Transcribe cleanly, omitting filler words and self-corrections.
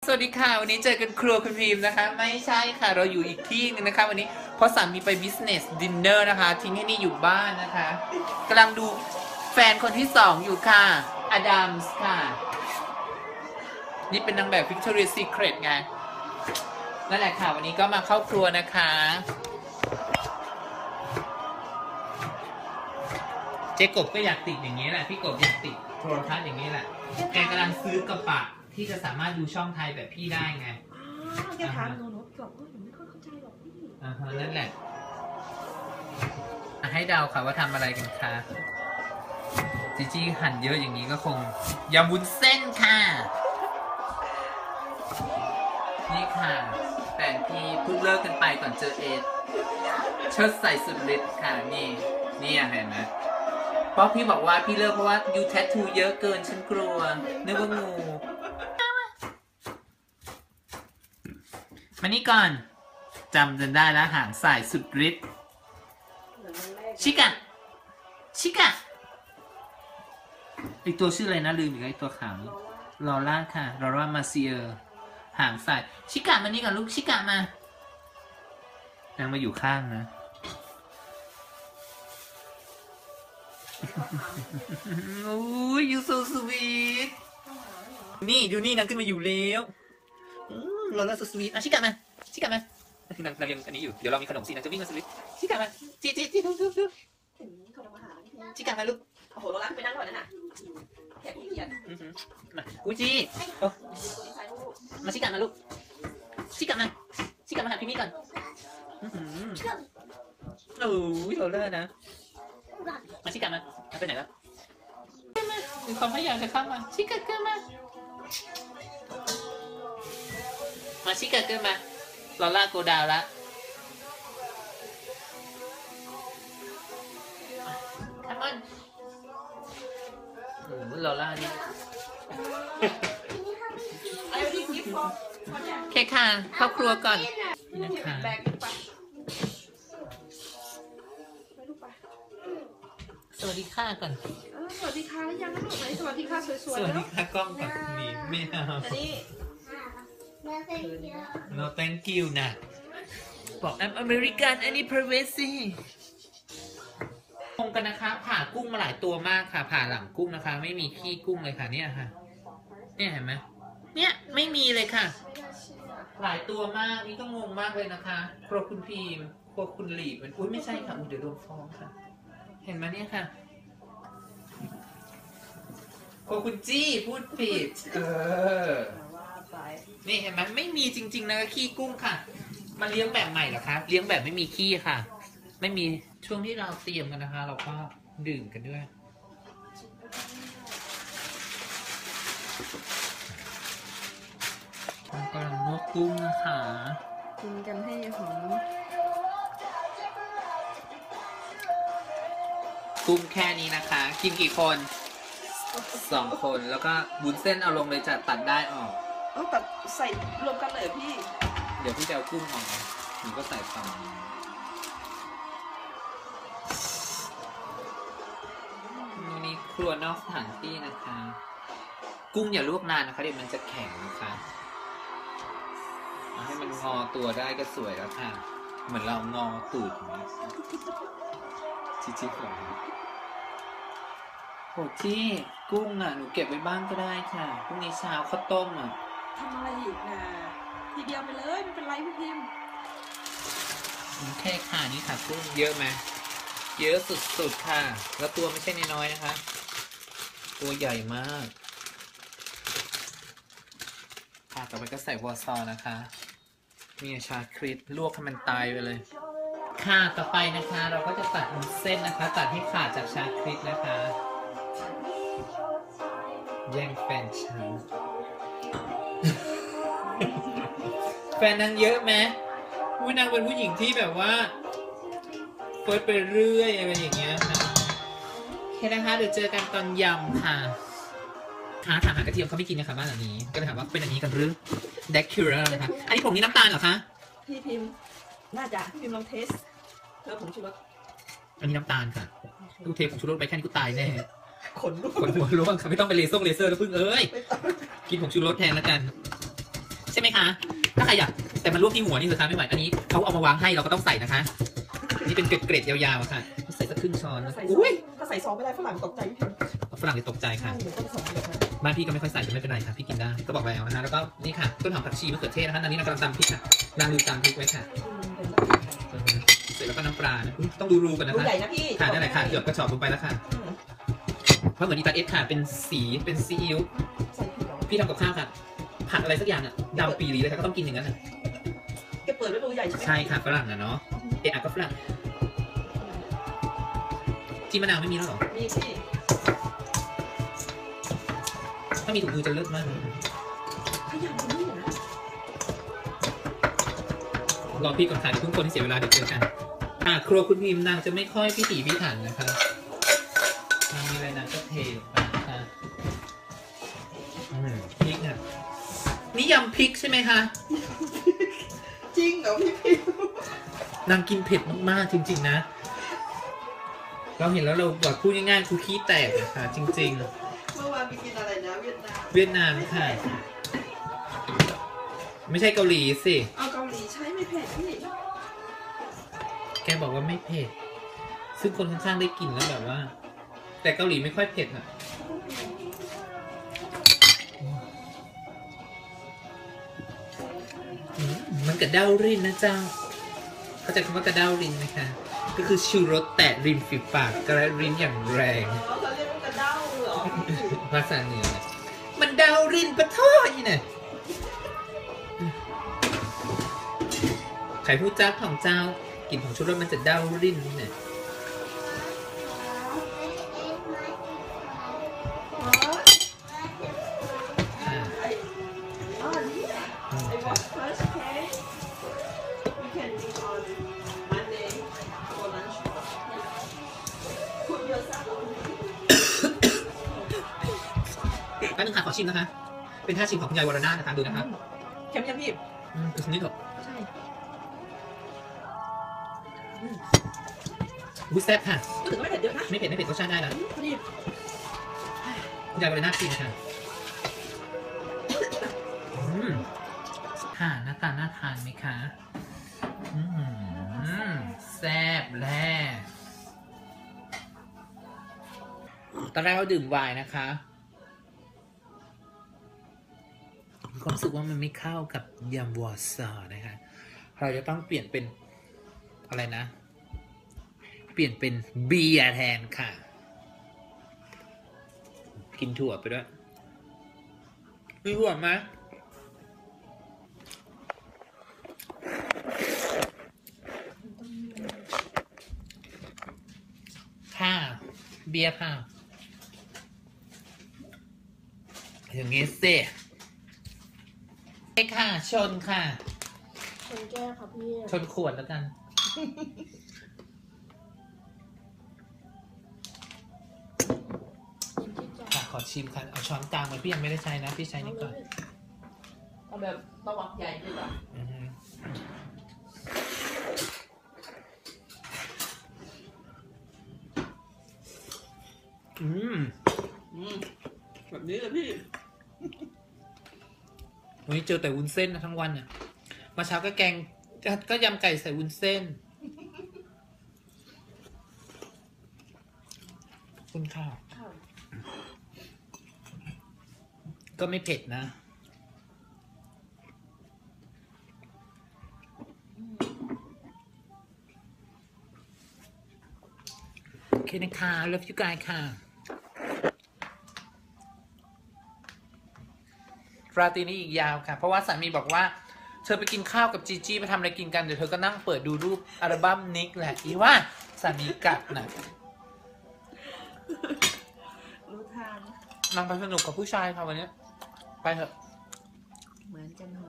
สวัสดีค่ะวันนี้เจอกันครัวคุณพิมพ์นะคะไม่ใช่ค่ะเราอยู่อีกที่นึงนะคะวันนี้เพราะสามีไป business dinner นะคะทิ้งให้นี่อยู่บ้านนะคะกำลังดูแฟนคนที่2อยู่ค่ะอดัมส์ค่ะนี่เป็นนางแบบ Victoria's Secret ไงนั่นแหละค่ะวันนี้ก็มาเข้าครัวนะคะเจ๊กบก็อยากติดอย่างนี้แหละพี่กบอยากติดโทรทัศน์อย่างนี้แหละแกกำลังซื้อกระบะที่จะสามารถดูช่องไทยแบบพี่ได้ไงแกถามหนูบอกว่าหนูไม่ค่อยเข้าใจหรอกพี่นั่นแหละให้เดาค่ะว่าทำอะไรกันคะจีจี้หั่นเยอะอย่างนี้ก็คงยำวุ้นเส้นค่ะนี่ค่ะแฟนพี่เพิ่งเลิกกันไปก่อนเจอเอดเชิดใส่สุดฤทธิ์ค่ะนี่เห็นไหมเพราะพี่บอกว่าพี่เลิกเพราะว่ายูแทททูเยอะเกินฉันกลัวนึกว่างูมานี่ก่อนจำจนได้แล้วหางสายสุดฤทธิ์ชิกะไอตัวชื่ออะไรนะลืมอีกไอตัวขาวลอร่าค่ะลอร่ามาเซียร์หางสายชิกะมานี่ก่อนลูกชิกะมานางมาอยู่ข้างนะโอ้ย you so sweet นี่ดูนี่นางขึ้นมาอยู่แล้วลอร่า so sweet ชิกะมานางเรียนอันนี้อยู่เดี๋ยวเรามีขนมสินางจะวิ่งมาสวิตชิกะมาจีดูชิกะมาลูกโอ้โหโรลักไปนั่งก่อนนั่นน่ะแขกผู้เกียรติมากูจีมาชิกะมาลูกชิกะมาหาพี่มี่ก่อนโอ้ยโรลเลอร์นะมาชิกะมาไปไหนแล้วมีความพยายามจะเข้ามาชิกะเกินมาชิกะเกินมาลอล่าโกดาวละคัมอนลอล่านี่เคค่ะครอบครัวก่อนนะคะสวัสดีค่ะก่อนสวัสดีค่ะยังลูกไหนสวัสดีค่ะสวยๆสวัสดีค่ะกล้องก่อนนี่ไม่เอาNo thank you นะบอก I'm American I need privacy งงกันนะคะผ่ากุ้งมาหลายตัวมากค่ะผ่าหลังกุ้งนะคะไม่มีขี้กุ้งเลยค่ะเนี่ยค่ะเนี่ยเห็นไหมเนี่ยไม่มีเลยค่ะหลายตัวมากนี่ก็งงมากเลยนะคะครัวคุณพีมครัวคุณหลีบมันอุ้ยไม่ใช่ค่ะเดี๋ยวโดนฟ้องค่ะเห็นไหมเนี่ยค่ะครัวคุณจี้พูดผิดนี่เห็นไหมไม่มีจริงๆนะขี้กุ้งค่ะมาเลี้ยงแบบใหม่เหรอคะเลี้ยงแบบไม่มีขี้ค่ะไม่มีช่วงที่เราเตรียมกันนะคะเราก็ดื่มกันด้วยกำลังลวกกุ้งนะคะกินกันให้หอมกุ้งแค่นี้นะคะกินกี่คน2 คนแล้วก็วุ้นเส้นเอาลงเลยจะตัดได้ออกตัดใส่รวมกันเลยพี่เดี๋ยวพี่จะเอากุ้งออกหนูก็ใส่ฝั่งนี่ครัวนอกสถานที่นะคะกุ้งอย่าลวกนานนะคะเดี๋ยวมันจะแข็งนะคะให้มันงอตัวได้ก็สวยแล้วค่ะเหมือนเรางอตูดอย่างนี้ชิๆของโหที่กุ้งอ่ะหนูเก็บไว้บ้างก็ได้ค่ะพรุ่งนี้เช้าข้าวต้มอ่ะทำอะไรอีกนะทีเดียวไปเลยไม่เป็นไรพี่พิมพ์แค่ค่ะนี่ค่ะกุ้งเยอะไหมเยอะสุดๆค่ะแล้วตัวไม่ใช่น้อยๆนะคะตัวใหญ่มากค่ะต่อไปก็ใส่วอซอนะคะมีชาคริสลวกให้มันตายไปเลยค่ะต่อไปนะคะเราก็จะตัดเส้นนะคะตัดให้ขาดจากชาคริสนะคะแย่งแฟนฉันแฟนนางเยอะไหมนางเป็นผู้หญิงที่แบบว่าเปิดไปเรื่อยอะไรอย่างเงี้ยค่ะแค่นะคะเดี๋ยวเจอกันตอนยำค่ะถามหากระเทียมเขาไม่กินนะคะบ้านหลังนี้ก็เลยถามว่าเป็นอย่างนี้กันหรือเด็กคิวร์นะคะอันนี้ผงนี้น้ำตาลเหรอคะพี่พิมพ์น่าจะพี่พิมพ์ลองเทสผงชูรสอันนี้น้ำตาลค่ะลูกเทผงชูรสไปแค่นี้ก็ตายแน่ขนหัวร่วงค่ะไม่ต้องไปเลเซอร์แล้วพึ่งเอ้ยกินผงชูรสแทนแล้วกันคะ ถ้าใครอยากแต่มันรวบที่หัวนี่สุดท้ายไม่ไหวอันนี้เขาเอามาวางให้เราก็ต้องใส่นะคะ นี่เป็นเกรดๆยาวๆค่ะใส่สักครึ่งช้อนนะอุ้ยถ้าใส่ซองไม่ได้ฝรั่งตกใจพี่พิมฝรั่งจะตกใจใช่ค่ะหนูต้องผสมเลยค่ะบ้านพี่ก็ไม่ค่อยใส่จะไม่เป็นไรค่ะพี่กินได้ก็บอกแล้วนะแล้วก็นี่ค่ะต้นหอมผักชีมะเขือเทศนะคะอันนี้เรากำลังตำพริกค่ะล้างมือตำพริกไว้ค่ะเสร็จแล้วก็น้ำปลานะต้องดูรูกันนะรูคะใหญ่นะพี่ค่ะนั่นแหละค่ะหยดกระชอบลงไปแล้วค่ะเพราะเหมือนอีตาเอสค่ะเป็นสีเป็นซีอิ๊วใส่ผิดหรอพี่ทำกับข้าวค่ะผัดอะไรสักอย่างอ่ะดำปีรีเลยค่ะก็ต้องกินอย่างนั้นอ่ะแกเปิดไว้รูใหญ่ใช่ไหมใช่ค่ะฝรั่งอ่ะเนาะเอะอะก็ฝรั่งจิ้มมะนาวไม่มีแล้วหรอมีพี่ถ้ามีถุงมือจะเลิศมากเลยขยำนี่นะรอพี่ก่อนค่ะเดี๋ยวทุกคนที่เสียเวลาเดี๋ยวเจอกันครัวคุณพิมพ์นางจะไม่ค่อยพิถีพิถันนะคะนางมีอะไรนางก็เทลงไปค่ะพริกเนี่ยนี่ยำพริกใช่ไหมคะจริงเหรอพี่พิมนางกินเผ็ดมากๆจริงๆนะเราเห็นแล้วเราแบบพูดง่ายๆคือขี้แตกอะค่ะจริงเมื่อวานไปกินอะไรนะเวียดนามๆ เวียดนามค่ะ ไม่ใช่เกาหลีสิเอาเกาหลีใช้ไม่เผ็ดพี่แกบอกว่าไม่เผ็ดซึ่งคนข้างๆได้กลิ่นแล้วแบบว่า แต่เกาหลีไม่ค่อยเผ็ดอะมันกระเด้ารินนะเจ้าเข้าใจคำว่ากระเด้ารินไหมคะก็คือชูรสแตะริมฝีปากกระรินอย่างแรงเขาเรียกว่ากระเด้าเหรอภาษาเหนือเนี่ยมันเดารินปะท่ออีเนี่ยไข่ผู้จ้าของเจ้ากลิ่นของชูรสมันจะเดารินเนี่ย I was first okay. We can meet on Monday for lunch. Put yourself on. แป๊บนึงค่ะขอชิมนะคะ เป็นท่าชิมของคุณยายวรนาถนะคะดูนะคะเค็มยังพี่คือนิดเถอะใช่อุ้ยแซ่บค่ะก็ถือว่าไม่เผ็ดเยอะนะไม่เผ็ดไม่เผ็ดรสชาติได้นะพอดีคุณยายวรนาชิมค่ะค่ะหน้าตาน่าทานไหมคะแซ่บแล่ตอนแรกเราดื่มไวน์นะคะมีความรู้สึกว่ามันไม่เข้ากับยำวอร์ซอร์นะคะเราจะต้องเปลี่ยนเป็นอะไรนะ เปลี่ยนเป็นเบียร์แทนค่ะ กินถั่วไปด้วยมีถั่วไหมค่ะเบียร์ค่ะอย่างงี้สิค่ะชนค่ะคนแก้ค่ะพี่ชนขวดแล้วกัน ค่ะขอชิมค่ะเอาช้อนกลางมาพี่ยังไม่ได้ใช้นะพี่ใช้นี่ก่อนเอาแบบตะวักใหญ่ดีกว่า แบบนี้เลยพี่วันนี้เจอแต่วุ้นเส้นนะทั้งวันเนี่ยมาเช้าก็แกงก็ยำไก่ใส่วุ้นเส้นคุณข้าวก็ไม่เผ็ดนะโอเคนะคะ love you guys ค่ะราตรีนี้อีกยาวค่ะเพราะว่าสามีบอกว่าเธอไปกินข้าวกับจีจี้ไปทำอะไรกินกันเดี๋ยวเธอก็นั่งเปิดดูรูปอัลบั้มนิกแหละอีว่าสามีกัดนะรู้ทางนางไปสนุกกับผู้ชายค่ะวันนี้ไปเถอะ